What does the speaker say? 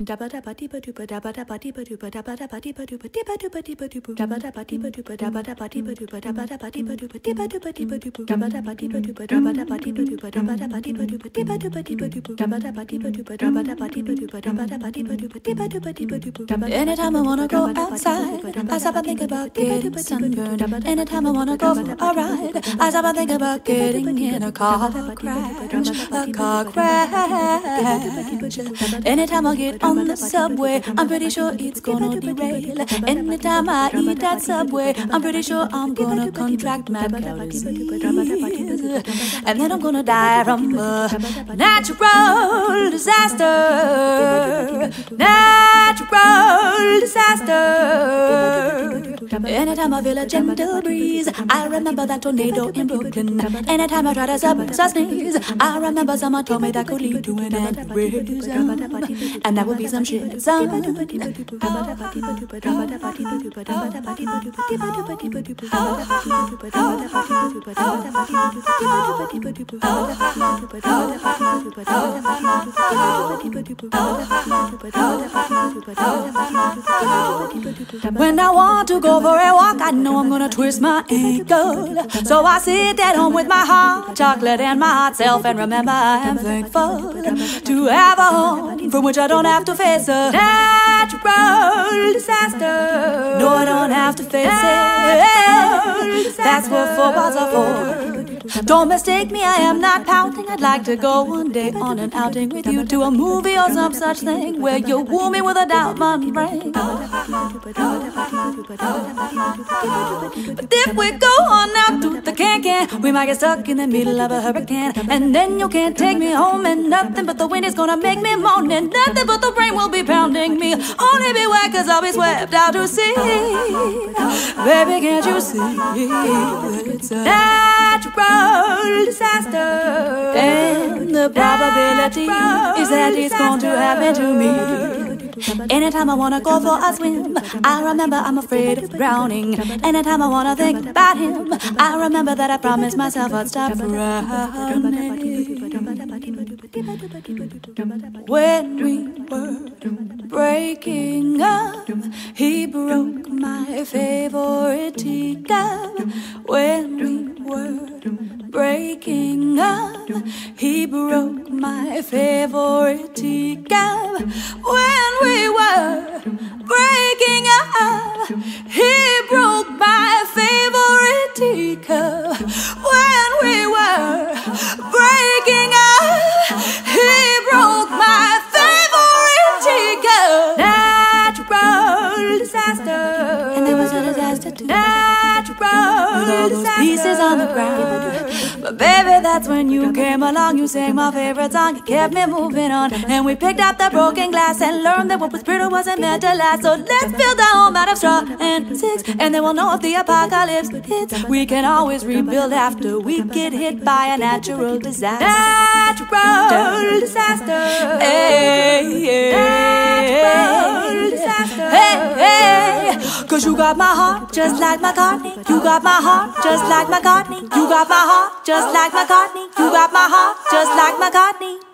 Anytime I wanna go outside, I stop and think about getting sunburned. Anytime I wanna go for a ride, I stop and think about getting in a car crash, a car crash. Anytime I get on the subway, I'm pretty sure it's gonna derail. Anytime I eat that Subway, I'm pretty sure I'm gonna contract mad cow disease, and then I'm gonna die from a natural disaster. Natural disaster. Anytime I feel a gentle breeze, I remember that tornado in Brooklyn. Anytime I try to sneeze, I remember someone told me that could lead to an aneurysm, and that would be some shit, son. When I want to go for a walk, I know I'm gonna twist my ankle. So I sit at home with my hot chocolate and my hot self, and remember I am thankful to have a home from which I don't have to face a natural disaster. No, I don't have to face it. That's what footballs are for. Don't mistake me, I am not pouting. I'd like to go one day on an outing with you to a movie or some such thing where you woo me with a diamond ring. But if we go on out to the can, we might get stuck in the middle of a hurricane, and then you can't take me home, and nothing but the wind is gonna make me moan, and nothing but the rain will be pounding me. Only beware, 'cause I'll be swept out to sea. Baby, can't you see? It's a natural disaster, and the probability is that it's going to happen to me. Anytime I wanna go for a swim, I remember I'm afraid of drowning. Anytime I wanna think about him, I remember that I promised myself I'd stop frowning. When we were breaking up, he broke my favorite teacup. When we were breaking up, he broke my favorite teacup. When we were breaking up, he broke my favorite teacup. When we were breaking up, he broke my favorite teacup. Natural disaster, and there was a disaster too. Natural with all those pieces on the ground. But baby, that's when you came along. You sang my favorite song, you kept me moving on, and we picked up the broken glass and learned that what was brittle wasn't meant to last. So let's build a home out of straw and sticks, and then we'll know if the apocalypse hits. We can always rebuild after we get hit by a natural disaster. Natural disaster. Hey, natural disaster. Hey, hey. 'Cause you got my heart just like McCartney. You got my heart just like McCartney. You got my heart just like McCartney. You got my heart just like McCartney.